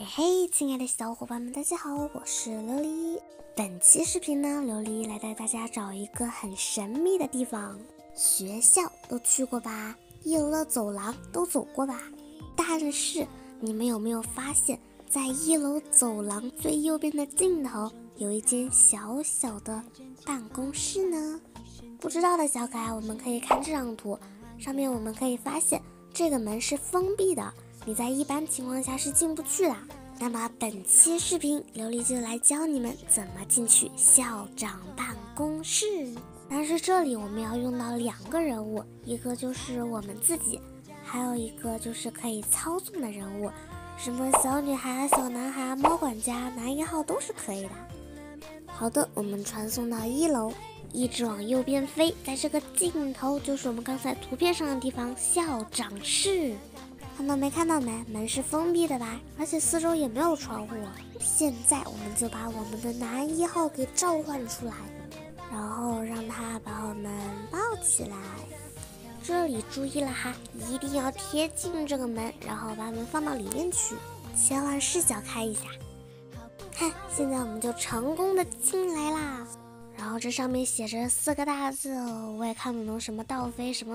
嘿嘿，亲爱的小伙伴们，大家好，我是琉璃。本期视频呢，琉璃来带大家找一个很神秘的地方。学校都去过吧？1楼的走廊都走过吧？但是你们有没有发现，在1楼走廊最右边的尽头有一间小小的办公室呢？不知道的小可爱，我们可以看这张图，上面我们可以发现这个门是封闭的。你在一般情况下是进不去的。那么本期视频琉璃就来教你们怎么进去校长办公室。但是这里我们要用到2个人物，一个就是我们自己，还有一个就是可以操纵的人物，什么小女孩、小男孩、猫管家、男1号都是可以的。好的，我们传送到1楼，一直往右边飞，在这个尽头就是我们刚才图片上的地方，校长室。看到没？看到没？门是封闭的吧？而且四周也没有窗户。现在我们就把我们的男1号给召唤出来，然后让他把我们抱起来。这里注意了哈，一定要贴近这个门，然后把门放到里面去，切换视角开一下。看，现在我们就成功的进来啦。然后这上面写着4个大字哦，我也看不懂，什么倒飞什么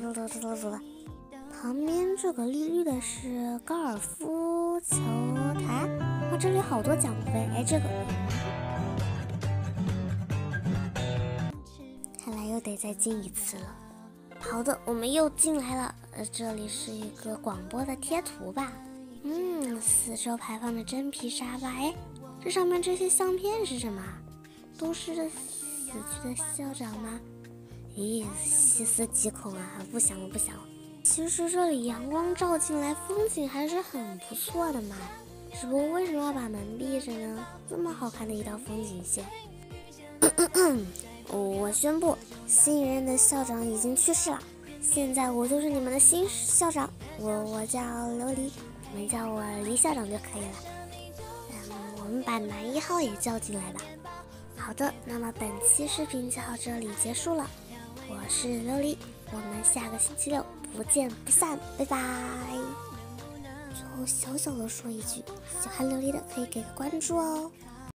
旁边这个绿绿的是高尔夫球台，哇，这里好多奖杯，哎，这个看来又得再进一次了。好的，我们又进来了，这里是一个广播的贴图吧，四周排放的真皮沙发，哎，这上面这些相片是什么？都是死去的校长吗？咦，细思极恐啊，不想了。其实这里阳光照进来，风景还是很不错的嘛。只不过为什么要把门闭着呢？这么好看的一道风景线。我宣布，新一任的校长已经去世了。现在我就是你们的新校长，我叫琉璃，你们叫我黎校长就可以了。我们把男1号也叫进来吧。好的，那么本期视频就到这里结束了。我是琉璃，我们下个星期6不见不散，拜拜。最后小小的说一句，喜欢琉璃的可以给个关注哦。